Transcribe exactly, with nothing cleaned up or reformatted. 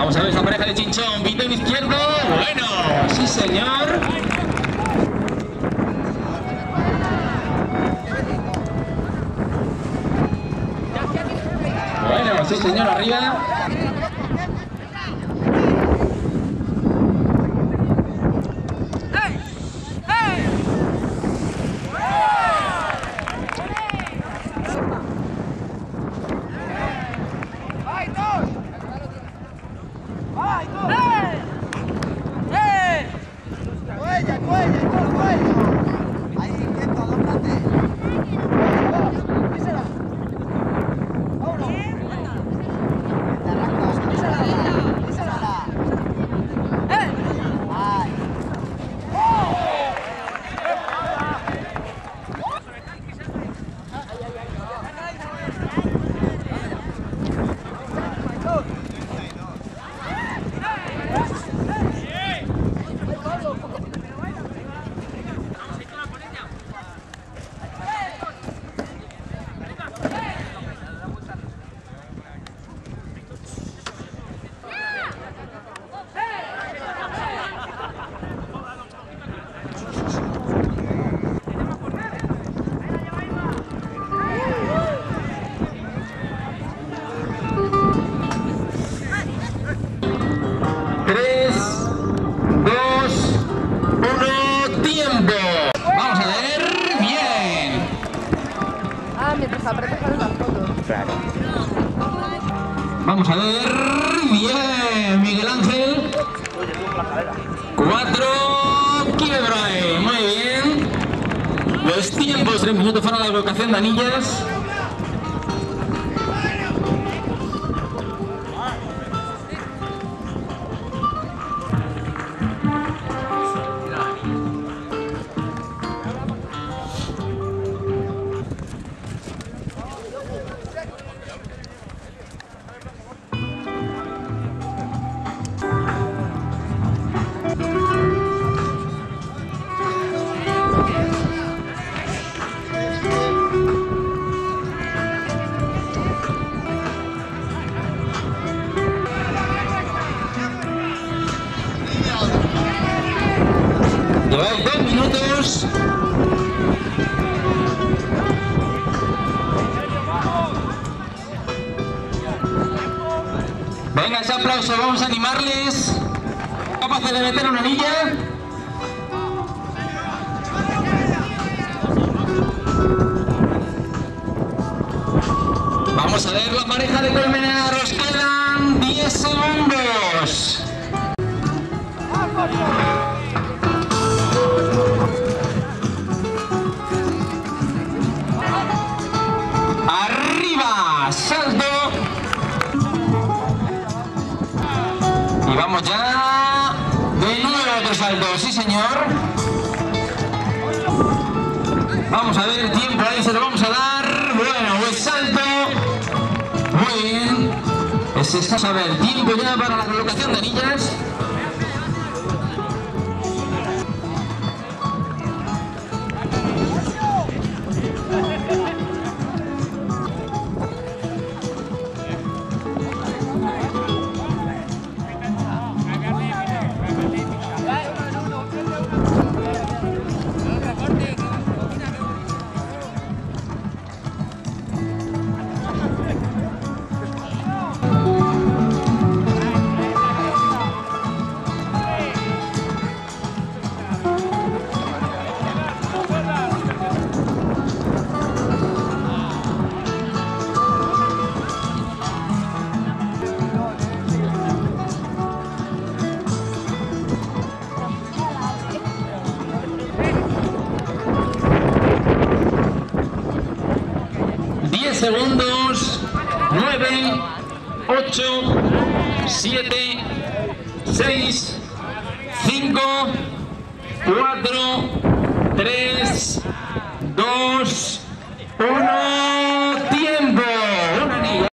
Vamos a ver esa pareja de Chinchón, Vito en izquierdo. Bueno, sí señor. Bueno, sí señor, arriba. Vamos a ver, bien, Miguel Ángel. Cuatro, quiebra, muy bien. Los tiempos, tres minutos para la colocación de anillas. Lleváis dos minutos. Venga, ese aplauso, vamos a animarles. ¿Capaces de meter una anilla? Vamos a ver la pareja de Colmenar, os quedan diez segundos. Arriba, salto. Y vamos ya de nuevo otro salto, sí señor. Vamos a ver el tiempo, ahí se lo vamos a dar. Bueno, pues salto. Muy bien. Es escaso, a ver, el tiempo ya para la colocación de anillas. diez segundos, nueve, ocho, siete, seis, cinco, cuatro, tres, dos, uno, tiempo.